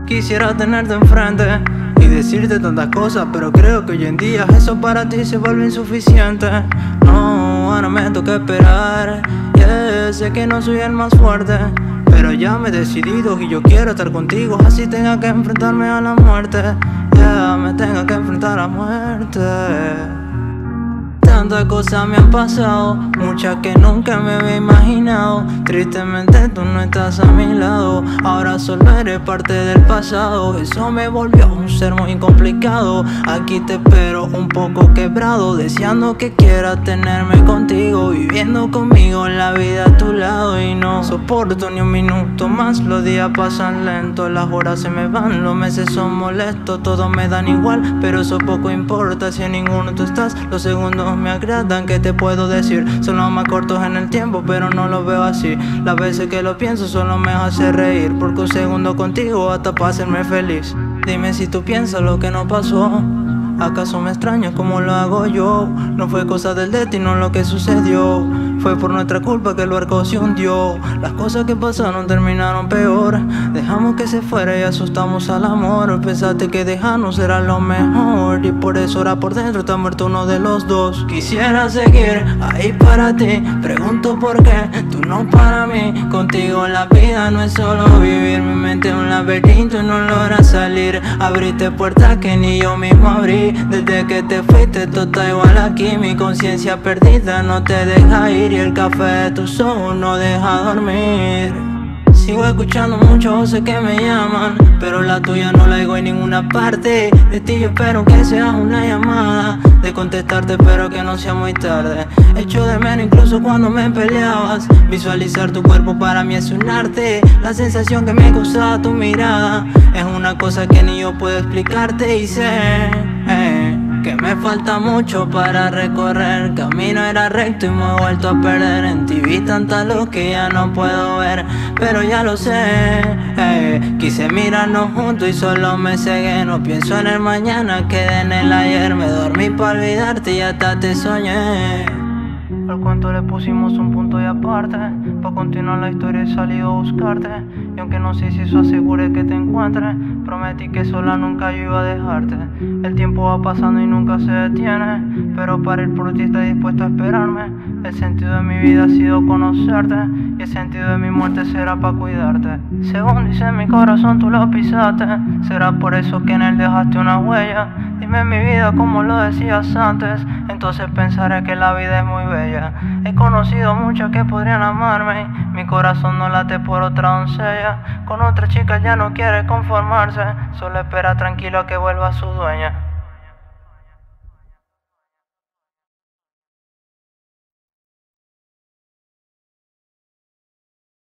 Quisiera tenerte enfrente y decirte tantas cosas, pero creo que hoy en día eso para ti se vuelve insuficiente. No, ahora me toca esperar. Yeah, sé que no soy el más fuerte, pero ya me he decidido y yo quiero estar contigo, así tenga que enfrentarme a la muerte. Yeah, me tenga que enfrentar a la muerte. Tantas cosas me han pasado, muchas que nunca me había imaginado. Tristemente tú no estás a mi lado, ahora solo eres parte del pasado. Eso me volvió un ser muy complicado. Aquí te espero un poco quebrado, deseando que quieras tenerme contigo, viviendo conmigo la vida a tu lado. Y no soporto ni un minuto más, los días pasan lento, las horas se me van, los meses son molestos. Todos me dan igual, pero eso poco importa si en ninguno tú estás. Los segundos me agradan, ¿qué te puedo decir? Son los más cortos en el tiempo, pero no lo veo así. Las veces que lo pienso solo me hace reír, porque un segundo contigo hasta para hacerme feliz. Dime si tú piensas lo que no pasó. ¿Acaso me extrañas como lo hago yo? No fue cosa del destino lo que sucedió, fue por nuestra culpa que el barco se hundió. Las cosas que pasaron terminaron peor, dejamos que se fuera y asustamos al amor. Pensaste que dejarnos era lo mejor, y por eso ahora por dentro está muerto uno de los dos. Quisiera seguir ahí para ti, pregunto por qué tú no para mí. Contigo la vida no es solo vivir, mi mente es un laberinto y no logra salir. Abriste puertas que ni yo mismo abrí, desde que te fuiste todo está igual aquí. Mi conciencia perdida no te deja ir, y el café de tus ojos no deja dormir. Sigo escuchando muchas voces que me llaman, pero la tuya no la oigo en ninguna parte. De ti yo espero que sea una llamada, de contestarte espero que no sea muy tarde. Echo de menos incluso cuando me peleabas, visualizar tu cuerpo para mí es un arte. La sensación que me causaba tu mirada es una cosa que ni yo puedo explicarte. Y sé que me falta mucho para recorrer, camino era recto y me he vuelto a perder. En ti vi tanta luz que ya no puedo ver, pero ya lo sé. Quise mirarnos juntos y solo me cegué. No pienso en el mañana, quedé en el ayer. Me dormí para olvidarte y hasta te soñé. Al cuento le pusimos un punto y aparte, pa' continuar la historia he salido a buscarte. Y aunque no sé si eso asegure que te encuentre, prometí que sola nunca yo iba a dejarte. El tiempo va pasando y nunca se detiene, pero para ir por ti estoy dispuesto a esperarme. El sentido de mi vida ha sido conocerte, y el sentido de mi muerte será pa' cuidarte. Según dice mi corazón tú lo pisaste, será por eso que en él dejaste una huella. Dime mi vida como lo decías antes, entonces pensaré que la vida es muy bella. He conocido muchas que podrían amarme, mi corazón no late por otra doncella. Con otra chica ya no quiere conformarse, solo espera tranquilo a que vuelva su dueña.